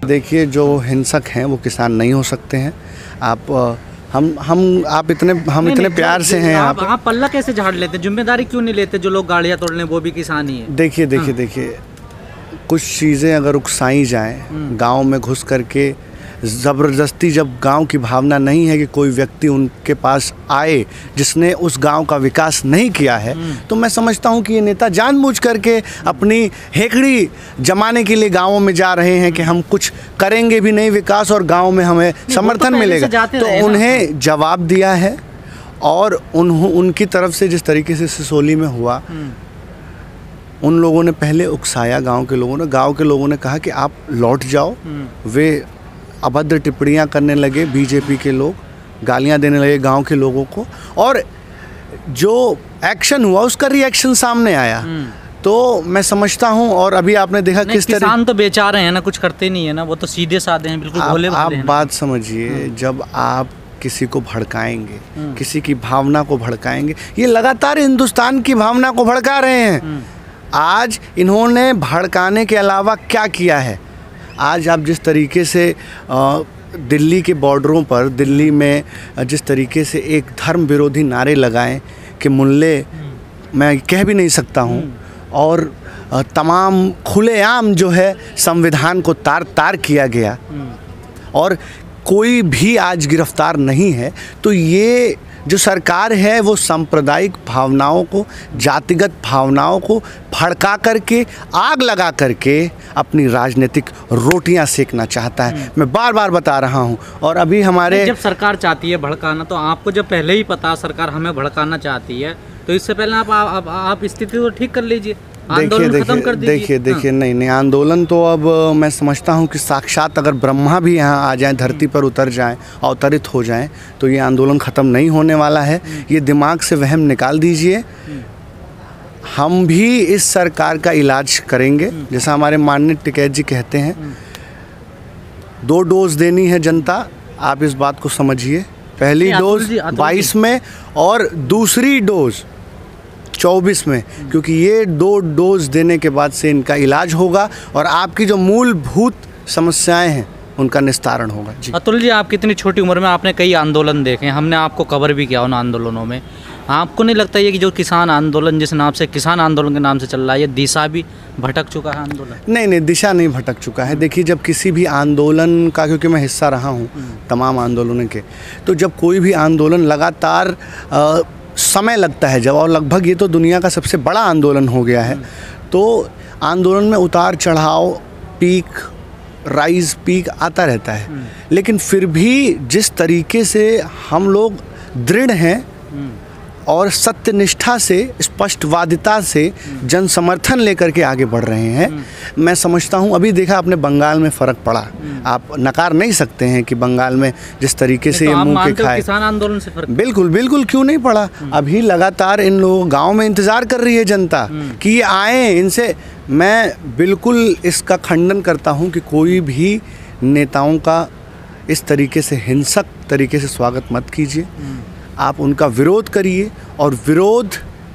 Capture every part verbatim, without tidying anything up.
देखिए, जो हिंसक हैं वो किसान नहीं हो सकते हैं। आप हम हम आप इतने हम नहीं, इतने नहीं, प्यार से हैं आप, आप पल्ला कैसे झाड़ लेते, जिम्मेदारी क्यों नहीं लेते? जो लोग गाड़ियाँ तोड़ लें वो भी किसान ही है। देखिए देखिए देखिए कुछ चीज़ें अगर उकसाई जाएं गांव में घुस करके, ज़बरदस्ती, जब गांव की भावना नहीं है कि कोई व्यक्ति उनके पास आए जिसने उस गांव का विकास नहीं किया है, तो मैं समझता हूं कि ये नेता जानबूझ करके अपनी हेकड़ी जमाने के लिए गांवों में जा रहे हैं कि हम कुछ करेंगे भी नहीं विकास और गांव में हमें समर्थन तो मिलेगा। तो उन्हें जवाब दिया है और उन्हों उनकी तरफ से जिस तरीके से सिसोली में हुआ, उन लोगों ने पहले उकसाया, गांव के लोगों ने गांव के लोगों ने कहा कि आप लौट जाओ। वे अभद्र टिप्पणियां करने लगे, बीजेपी के लोग गालियां देने लगे गांव के लोगों को, और जो एक्शन हुआ उसका रिएक्शन सामने आया। तो मैं समझता हूं, और अभी आपने देखा किस तरह किसान तो बेचा रहे हैं ना, कुछ करते नहीं है ना, वो तो सीधे साधे हैं, बिल्कुल भोले भाले हैं। आप बात समझिए, जब आप किसी को भड़काएंगे, किसी की भावना को भड़काएंगे, ये लगातार हिंदुस्तान की भावना को भड़का रहे हैं। आज इन्होंने भड़काने के अलावा क्या किया है? आज आप जिस तरीके से दिल्ली के बॉर्डरों पर, दिल्ली में जिस तरीके से एक धर्म विरोधी नारे लगाएं कि मुल्ले मैं कह भी नहीं सकता हूं, और तमाम खुलेआम जो है संविधान को तार तार किया गया और कोई भी आज गिरफ्तार नहीं है, तो ये जो सरकार है वो सांप्रदायिक भावनाओं को, जातिगत भावनाओं को भड़का करके, आग लगा करके अपनी राजनीतिक रोटियां सेकना चाहता है। मैं बार बार बता रहा हूं। और अभी हमारे जब सरकार चाहती है भड़काना, तो आपको जब पहले ही पता सरकार हमें भड़काना चाहती है, तो इससे पहले आप आप, आप स्थिति को ठीक कर लीजिए, देखिए देखिए देखिए देखिए नहीं नहीं आंदोलन तो अब मैं समझता हूँ कि साक्षात अगर ब्रह्मा भी यहाँ आ जाएं, धरती पर उतर जाएं, अवतरित हो जाएं, तो ये आंदोलन ख़त्म नहीं होने वाला है। ये दिमाग से वहम निकाल दीजिए। हम भी इस सरकार का इलाज करेंगे, जैसा हमारे माननीय टिकैत जी कहते हैं, दो डोज देनी है जनता। आप इस बात को समझिए, पहली डोज बाईस में और दूसरी डोज चौबीस में, क्योंकि ये दो डोज देने के बाद से इनका इलाज होगा और आपकी जो मूलभूत समस्याएं हैं उनका निस्तारण होगा। जी अतुल जी, आप कितनी छोटी उम्र में आपने कई आंदोलन देखे, हमने आपको कवर भी किया उन आंदोलनों में। आपको नहीं लगता ये कि जो किसान आंदोलन जिस नाम से किसान आंदोलन के नाम से चल रहा है, ये दिशा भी भटक चुका है आंदोलन? नहीं नहीं, दिशा नहीं भटक चुका है। देखिए, जब किसी भी आंदोलन का, क्योंकि मैं हिस्सा रहा हूँ तमाम आंदोलनों के, तो जब कोई भी आंदोलन लगातार आ, समय लगता है जब, और लगभग ये तो दुनिया का सबसे बड़ा आंदोलन हो गया है, तो आंदोलन में उतार चढ़ाव, पीक राइज पीक आता रहता है, लेकिन फिर भी जिस तरीके से हम लोग दृढ़ हैं और सत्यनिष्ठा से, स्पष्टवादिता से जन समर्थन लेकर के आगे बढ़ रहे हैं, मैं समझता हूं अभी देखा आपने बंगाल में फ़र्क पड़ा। आप नकार नहीं सकते हैं कि बंगाल में जिस तरीके से तो ये मुंह के खाए, किसान आंदोलन से फर्क बिल्कुल बिल्कुल क्यों नहीं पड़ा। अभी लगातार इन लोगों गाँव में इंतज़ार कर रही है जनता कि ये आएँ इनसे। मैं बिल्कुल इसका खंडन करता हूँ कि कोई भी नेताओं का इस तरीके से हिंसक तरीके से स्वागत मत कीजिए। आप उनका विरोध करिए, और विरोध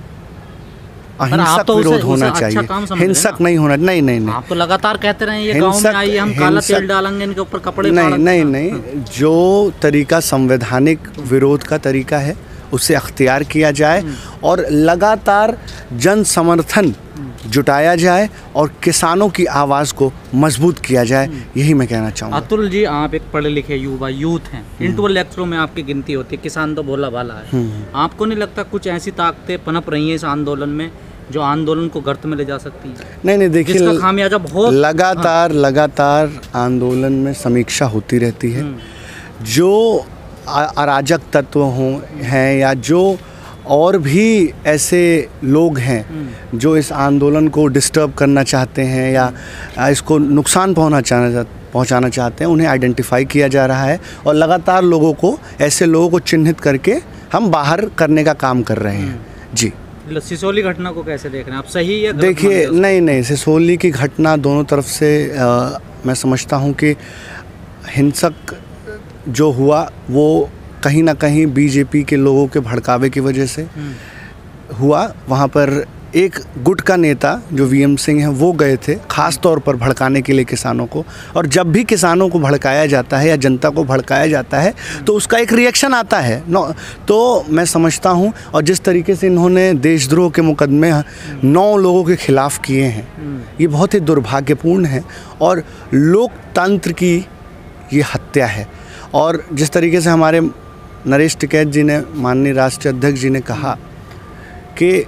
अहिंसक तो विरोध उसे, होना उसे चाहिए, अच्छा हिंसक नहीं होना। नहीं नहीं नहीं, आप तो लगातार कहते रहे ये गांव में आइए, हम काला तेल डालेंगे इनके ऊपर, कपड़े नहीं नहीं नहीं, जो तरीका संवैधानिक विरोध का तरीका है उसे अख्तियार किया जाए और लगातार जन समर्थन जुटाया जाए और किसानों की आवाज़ को मजबूत किया जाए, यही मैं कहना चाहूँगा। अतुल जी, आप एक पढ़े लिखे युवा यूथ हैं, इंटेलेक्चुअल में आपकी गिनती होती है, किसान तो भोला भाला है। आपको नहीं लगता कुछ ऐसी ताकतें पनप रही हैं इस आंदोलन में जो आंदोलन को गर्त में ले जा सकती हैं? नहीं नहीं, देखिए, जिसका खामियाजा बहुत लगातार हाँ। लगातार आंदोलन में समीक्षा होती रहती है। जो अराजक तत्व हों हैं या जो और भी ऐसे लोग हैं जो इस आंदोलन को डिस्टर्ब करना चाहते हैं या इसको नुकसान पहुंचाना पहुंचाना चाहते हैं, उन्हें आइडेंटिफाई किया जा रहा है और लगातार लोगों को, ऐसे लोगों को चिन्हित करके हम बाहर करने का काम कर रहे हैं। जी, सिसोली घटना को कैसे देख रहे हैं आप, सही है? देखिए, नहीं नहीं, सिसोली की घटना दोनों तरफ से आ, मैं समझता हूँ कि हिंसक जो हुआ वो कहीं ना कहीं बीजेपी के लोगों के भड़कावे की वजह से हुआ। वहाँ पर एक गुट का नेता जो वी एम सिंह हैं वो गए थे ख़ास तौर पर भड़काने के लिए किसानों को। और जब भी किसानों को भड़काया जाता है या जनता को भड़काया जाता है तो उसका एक रिएक्शन आता है। नौ तो मैं समझता हूँ, और जिस तरीके से इन्होंने देशद्रोह के मुकदमे नौ लोगों के खिलाफ़ किए हैं, ये बहुत ही दुर्भाग्यपूर्ण है और लोकतंत्र की ये हत्या है। और जिस तरीके से हमारे नरेश टिकैत जी ने, माननीय राष्ट्रीय अध्यक्ष जी ने कहा कि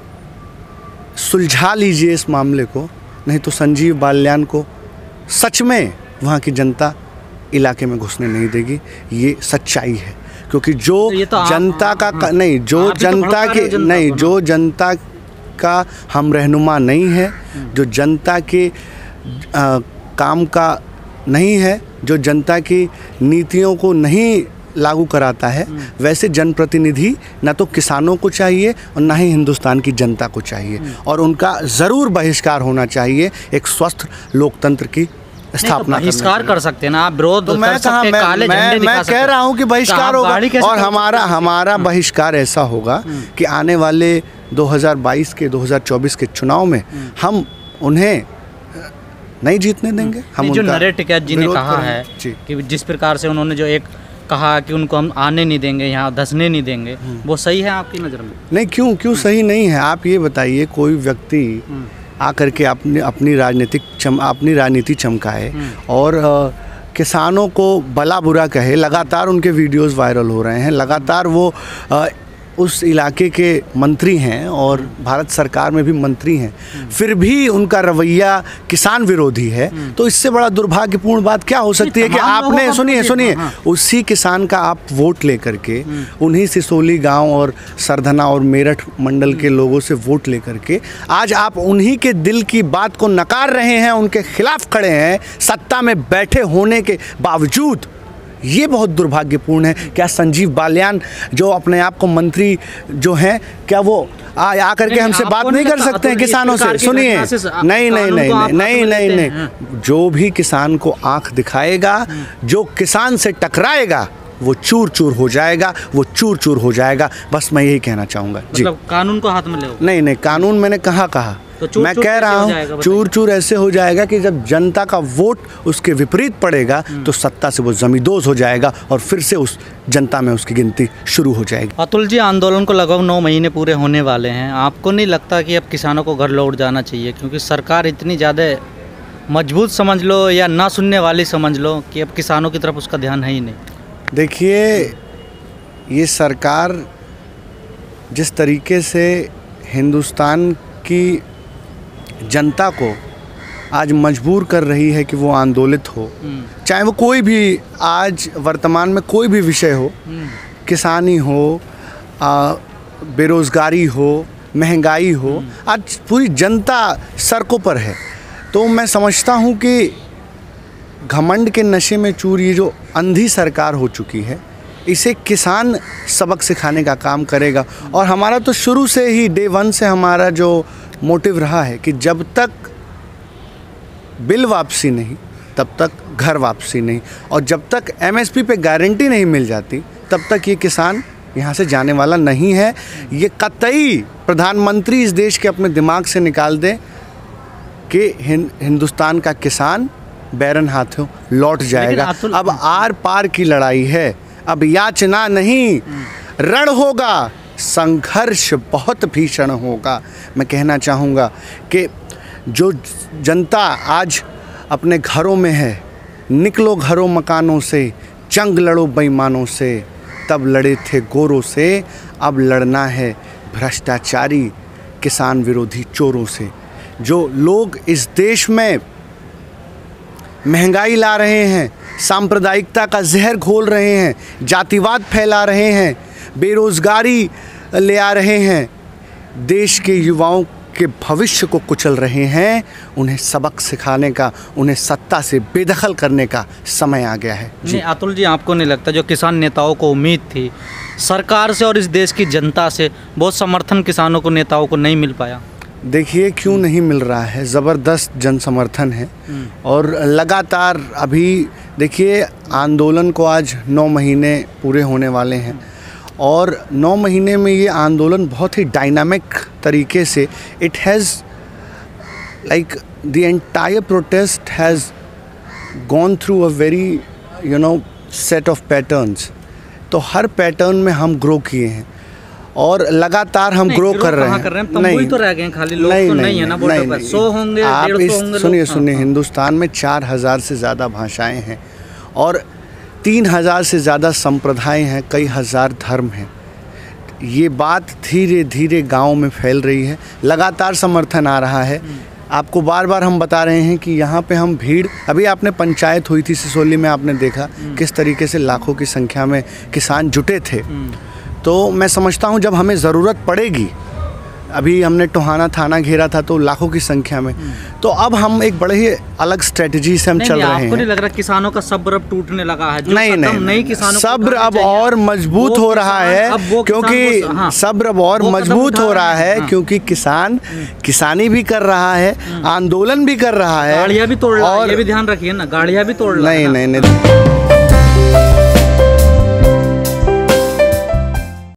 सुलझा लीजिए इस मामले को, नहीं तो संजीव बाल्यान को सच में वहाँ की जनता इलाके में घुसने नहीं देगी। ये सच्चाई है, क्योंकि जो तो तो जनता का हाँ, नहीं जो जनता तो के नहीं जो जनता का हम रहनुमा नहीं है, जो जनता के आ, काम का नहीं है, जो जनता की नीतियों को नहीं लागू कराता है, वैसे जनप्रतिनिधि ना तो किसानों को चाहिए और ना ही हिंदुस्तान की जनता को चाहिए, और उनका ज़रूर बहिष्कार होना चाहिए। एक स्वस्थ लोकतंत्र की स्थापना तो बहिष्कार कर सकते हैं ना आप, विरोध तो मैं कहा मैं, मैं, मैं, मैं कह रहा हूँ कि बहिष्कार होगा, और हमारा हमारा बहिष्कार ऐसा होगा कि आने वाले दो हज़ार बाईस के दो हज़ार चौबीस के चुनाव में हम उन्हें नहीं जीतने देंगे। हम जो नरेश टिकैत जी ने कहा है कि जिस प्रकार से उन्होंने जो एक कहा कि उनको हम आने नहीं देंगे, यहाँ धंसने नहीं देंगे, वो सही है आपकी नज़र में? नहीं, क्यों क्यों सही नहीं है? आप ये बताइए, कोई व्यक्ति आकर के अपनी अपनी राजनीतिक चम अपनी राजनीति चमकाए और आ, किसानों को भला बुरा कहे, लगातार उनके वीडियोस वायरल हो रहे हैं, लगातार वो आ, उस इलाके के मंत्री हैं और भारत सरकार में भी मंत्री हैं, फिर भी उनका रवैया किसान विरोधी है, तो इससे बड़ा दुर्भाग्यपूर्ण बात क्या हो सकती है कि आपने सुनिए सुनिए उसी किसान का आप वोट लेकर के, उन्हीं सिसोली गांव और सरधना और मेरठ मंडल के लोगों से वोट लेकर के आज आप उन्हीं के दिल की बात को नकार रहे हैं, उनके खिलाफ खड़े हैं सत्ता में बैठे होने के बावजूद। ये बहुत दुर्भाग्यपूर्ण है। क्या संजीव बाल्यान जो अपने आप को मंत्री जो हैं, क्या वो आ आकर के हमसे बात नहीं कर सकते हैं किसानों से? सुनिए, नहीं नहीं नहीं नहीं नहीं नहीं जो भी किसान को आंख दिखाएगा, जो किसान से टकराएगा, वो चूर चूर हो जाएगा, वो चूर चूर हो जाएगा। बस मैं यही कहना चाहूँगा जी। मतलब कानून को हाथ में ले? नहीं नहीं, कानून मैंने कहाँ कहा, तो मैं कह रहा हूँ चूर चूर ऐसे हो जाएगा कि जब जनता का वोट उसके विपरीत पड़ेगा तो सत्ता से वो जमींदोज हो जाएगा और फिर से उस जनता में उसकी गिनती शुरू हो जाएगी। अतुल जी, आंदोलन को लगभग नौ महीने पूरे होने वाले हैं, आपको नहीं लगता कि अब किसानों को घर लौट जाना चाहिए? क्योंकि सरकार इतनी ज़्यादा मजबूत समझ लो या ना सुनने वाली समझ लो कि अब किसानों की तरफ उसका ध्यान है ही नहीं। देखिए, ये सरकार जिस तरीके से हिंदुस्तान की जनता को आज मजबूर कर रही है कि वो आंदोलित हो, चाहे वो कोई भी आज वर्तमान में कोई भी विषय हो, किसानी हो, बेरोज़गारी हो, महंगाई हो, आज पूरी जनता सड़कों पर है। तो मैं समझता हूँ कि घमंड के नशे में चूर ये जो अंधी सरकार हो चुकी है, इसे किसान सबक सिखाने का काम करेगा। और हमारा तो शुरू से ही डे वन से हमारा जो मोटिव रहा है कि जब तक बिल वापसी नहीं तब तक घर वापसी नहीं, और जब तक एम एस पी पे गारंटी नहीं मिल जाती तब तक ये किसान यहाँ से जाने वाला नहीं है। ये कतई प्रधानमंत्री इस देश के अपने दिमाग से निकाल दें कि हिंदुस्तान का किसान बैरन हाथों लौट जाएगा। अब आर पार की लड़ाई है, अब याचना नहीं, रण होगा, संघर्ष बहुत भीषण होगा। मैं कहना चाहूँगा कि जो जनता आज अपने घरों में है, निकलो घरों मकानों से, जंग लड़ो बेईमानों से, तब लड़े थे गोरों से, अब लड़ना है भ्रष्टाचारी किसान विरोधी चोरों से। जो लोग इस देश में महंगाई ला रहे हैं, सांप्रदायिकता का जहर घोल रहे हैं, जातिवाद फैला रहे हैं, बेरोज़गारी ले आ रहे हैं, देश के युवाओं के भविष्य को कुचल रहे हैं, उन्हें सबक सिखाने का, उन्हें सत्ता से बेदखल करने का समय आ गया है। जी अतुल जी, आपको नहीं लगता जो किसान नेताओं को उम्मीद थी सरकार से और इस देश की जनता से, बहुत समर्थन किसानों को, नेताओं को नहीं मिल पाया? देखिए, क्यों नहीं मिल रहा है, ज़बरदस्त जन समर्थन है और लगातार अभी देखिए आंदोलन को आज नौ महीने पूरे होने वाले हैं और नौ महीने में ये आंदोलन बहुत ही डायनामिक तरीके से it has like the entire protest has gone through a very you know set of patterns. तो हर पैटर्न में हम ग्रो किए हैं और लगातार हम ग्रो कर रहे हैं। कर रहे हैं? नहीं तो रह गए हैं खाली लोग नहीं, तो नहीं, नहीं है ना बॉर्डर पर। सौ होंगे, आप डेढ़ इस सौ होंगे। सुनिए सुनिए हिंदुस्तान में चार हज़ार से ज़्यादा भाषाएं हैं और तीन हज़ार से ज़्यादा संप्रदाय हैं, कई हज़ार धर्म हैं। ये बात धीरे धीरे गांव में फैल रही है, लगातार समर्थन आ रहा है। आपको बार बार हम बता रहे हैं कि यहाँ पे हम भीड़, अभी आपने पंचायत हुई थी सिसोली में, आपने देखा किस तरीके से लाखों की संख्या में किसान जुटे थे। तो मैं समझता हूँ जब हमें ज़रूरत पड़ेगी, अभी हमने टोहाना थाना घेरा था तो लाखों की संख्या में, तो अब हम एक बड़े ही अलग स्ट्रेटजी से हम नहीं, चल नहीं, रहे हैं। आपको नहीं लग रहा किसानों का सब्र अब टूटने लगा है? जो नहीं नहीं, नहीं किसानों सब्र अब और मजबूत हो रहा है, क्योंकि हाँ, सब्र अब और मजबूत हो रहा है, हाँ, क्योंकि किसान किसानी भी कर रहा है, आंदोलन भी कर रहा है, गाड़ियाँ भी तोड़ रहा है। ये भी ध्यान रखिए ना, गाड़ियाँ भी तोड़ रहा है। नहीं नहीं नहीं